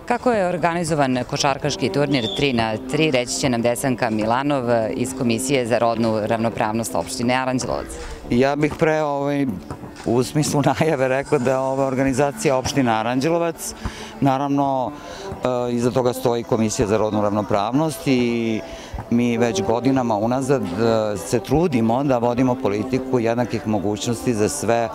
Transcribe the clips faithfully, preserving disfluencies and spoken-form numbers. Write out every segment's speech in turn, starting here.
Kako je organizovan košarkaški turnir tri na tri, reći će nam Desanka Milanov iz Komisije za rodnu ravnopravnost opštine Aranđelovac. Ja bih pre u smislu najave rekao da je ova organizacija opština Aranđelovac. Naravno, iza toga stoji Komisija za rodnu ravnopravnost i mi već godinama unazad se trudimo da vodimo politiku jednakih mogućnosti za sve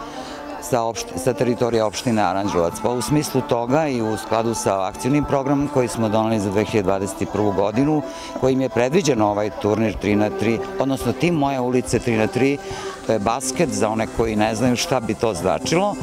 sa teritorija opštine Aranđelovac. Pa u smislu toga i u skladu sa akcijnim programom koji smo doneli za dve hiljade dvadeset prvu. godinu, kojim je predviđeno ovaj turnir tri na tri, odnosno tim Moje ulice tri na tri, to je basket, za one koji ne znaju šta bi to značilo.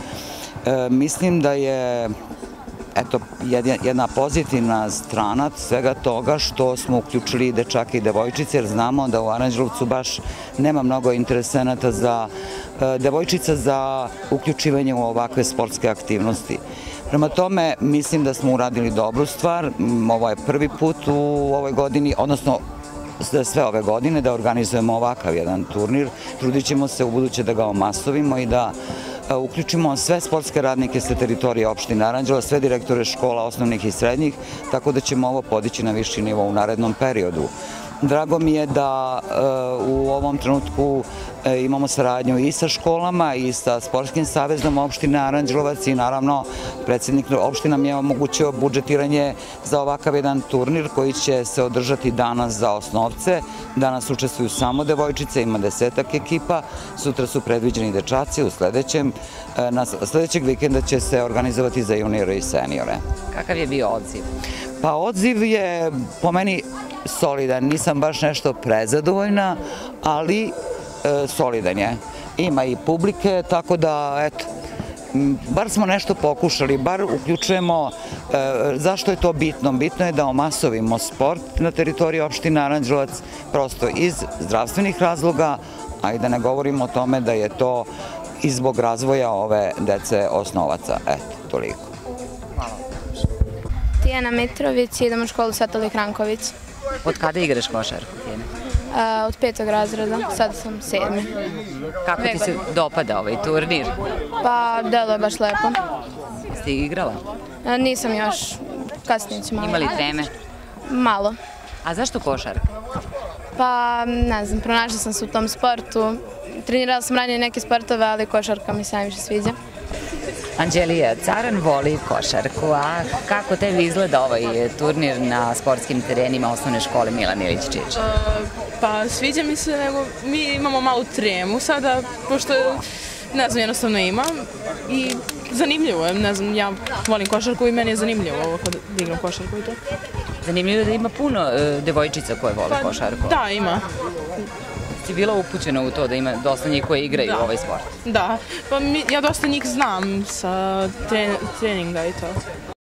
Mislim da je eto, jedna pozitivna strana svega toga što smo uključili i dečake i devojčice, jer znamo da u Aranđelovcu baš nema mnogo interesenata za devojčica za uključivanje u ovakve sportske aktivnosti. Prema tome, mislim da smo uradili dobru stvar. Ovo je prvi put u ovoj godini, odnosno sve ove godine, da organizujemo ovakav jedan turnir. Trudit ćemo se u buduće da ga omasovimo i da uključimo sve sportske radnike sa teritorije opštine Aranđelovac, sve direktore škola, osnovnih i srednjih, tako da ćemo ovo podići na viši nivo u narednom periodu. Drago mi je da u ovom trenutku imamo saradnju i sa školama i sa Sportskim savezom opštine Aranđelovac i naravno predsednik opština nam je omogućio budžetiranje za ovakav jedan turnir koji će se održati danas za osnovce. Danas učestvuju samo devojčice, ima desetak ekipa, sutra su predviđeni dečaci, u sledećem, sledećeg vikenda će se organizovati za juniore i seniore. Kakav je bio odziv? Pa odziv je po meni solidan, nisam baš nešto prezadovoljna, ali solidan je. Ima i publike, tako da, eto, bar smo nešto pokušali, bar uključujemo, zašto je to bitno? Bitno je da omasovimo sport na teritoriji opštine Aranđelovac, prosto iz zdravstvenih razloga, a i da ne govorimo o tome da je to i zbog razvoja ove dece osnovaca. Eto, toliko. Hvala. Tijana Mitrović, idem u školu Svetolik Ranković. Od kada igraš košarku, Tijana? Od petog razreda, sada sam sedmi. Kako ti se dopada ovaj turnir? Pa, delo je baš lepo. Jeste igrala? Nisam još, kasnije ću malo. Ima li treme? Malo. A zašto košarka? Pa, ne znam, pronašla sam se u tom sportu. Trenirala sam ranije neke sportove, ali košarka mi se najviše sviđa. Anđelija Caran voli košarku, a kako tebi izgleda ovaj turnir na sportskim terenima osnovne škole Milan Ilić Čič? Pa sviđa mi se, nego mi imamo malu tremu sada, pošto ne znam, jednostavno imam i zanimljivo je, ne znam, ja volim košarku i meni je zanimljivo ovo kad igram košarku i to. Zanimljivo je da ima puno devojčica koje vole košarku. Da, ima. Si bila upućena u to da ima dosta njih koji igraju ovaj sport? Da, pa ja dosta njih znam sa treninga i to.